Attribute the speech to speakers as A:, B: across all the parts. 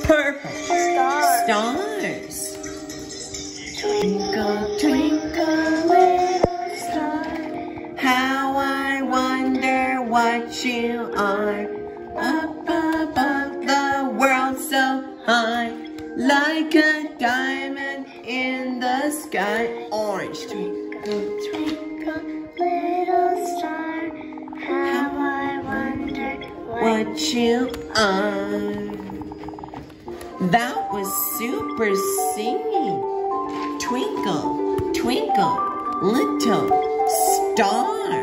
A: Purple.
B: Stars.
C: Twinkle, twinkle, little star,
B: How I wonder what you are. Up above the world so high, like a diamond in the sky. Orange. Twinkle,
C: twinkle, little star, how I wonder
B: what you are. That was super singing. Twinkle, twinkle, little star.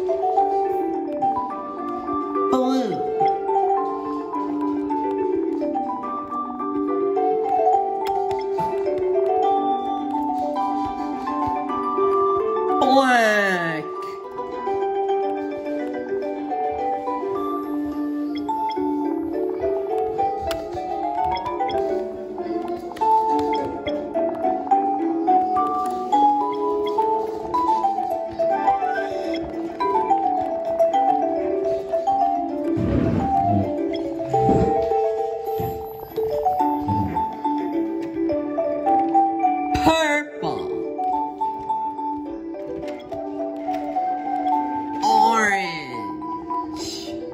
B: Blue. Black. Purple. Orange.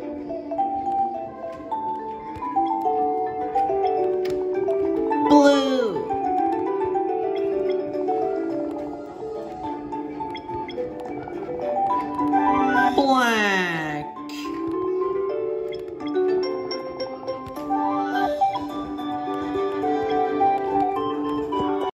B: Blue. Black.